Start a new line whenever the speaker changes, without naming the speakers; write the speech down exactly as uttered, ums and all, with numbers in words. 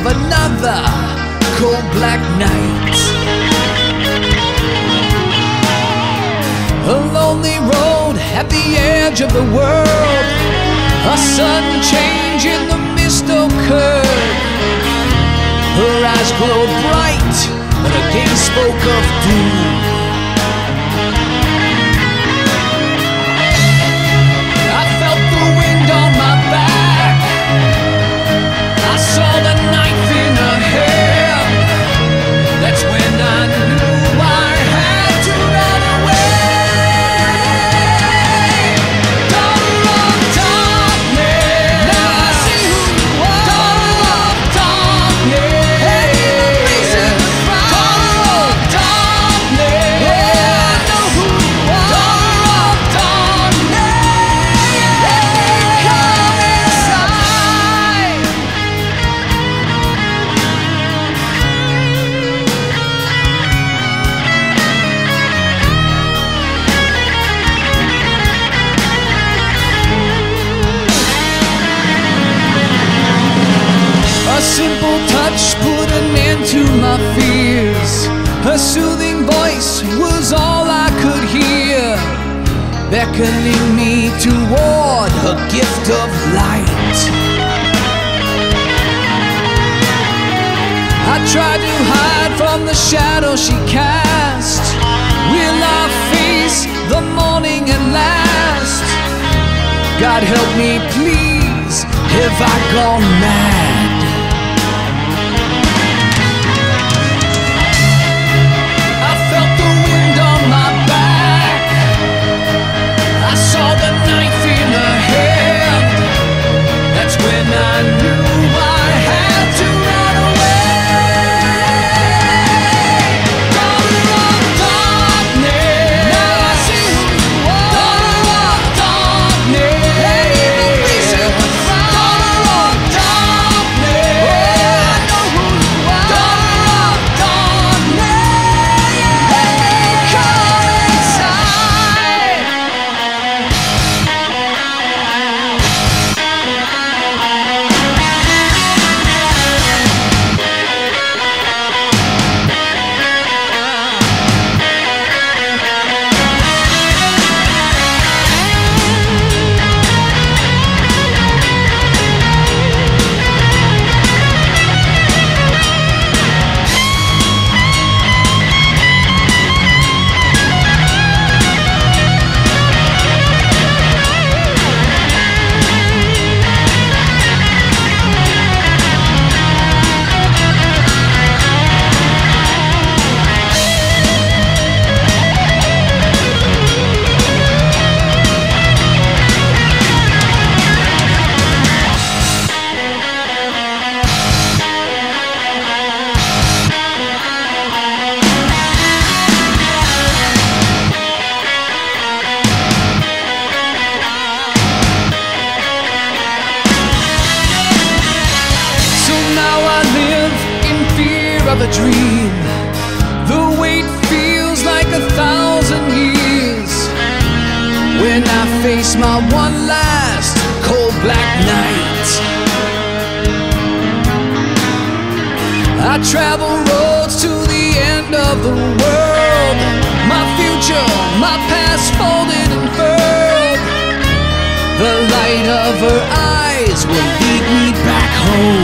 of another cold black night. A lonely road at the edge of the world, a sudden change in the mist occurred. Her eyes glowed bright, but her gaze spoke of doom. I felt the wind on my back, I saw the knife in her hand. That's when I knew I had to run away. Daughter of darkness, now I see who you are. Daughter of darkness, have you a reason to cry? Daughter of darkness, yeah, I know who you are. Daughter of darkness, come inside. A simple touch put an end to my fears. Her soothing voice was all I could hear, beckoning me toward her gift of light. I tried to hide from the shadow she cast. Will I face the morning at last? God help me, please, have I gone mad? I felt the wind on my back, I saw the knife in her hand. That's when I knew I had to run away. Daughter of darkness, now I see who you are. Daughter of darkness, have you a reason to cry? Daughter of darkness, yeah, I know who you are. Daughter of darkness, come inside. So now I live in fear of a dream. The weight feels like a thousand years. When I face my one last cold black night, I travel roads to the end of the world. My future, my past folded and furled. The light of her eyes will lead me back home.